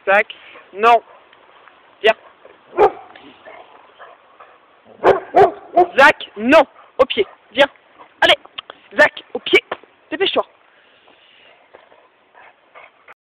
Zach, non. Viens. Zach, non. Au pied. Viens. Allez. Zach, au pied. Dépêche-toi.